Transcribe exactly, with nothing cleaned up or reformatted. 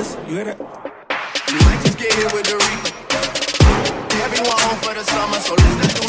Listen, you hear that? You might just get hit with the reaper. Everyone home for the summer, so let's do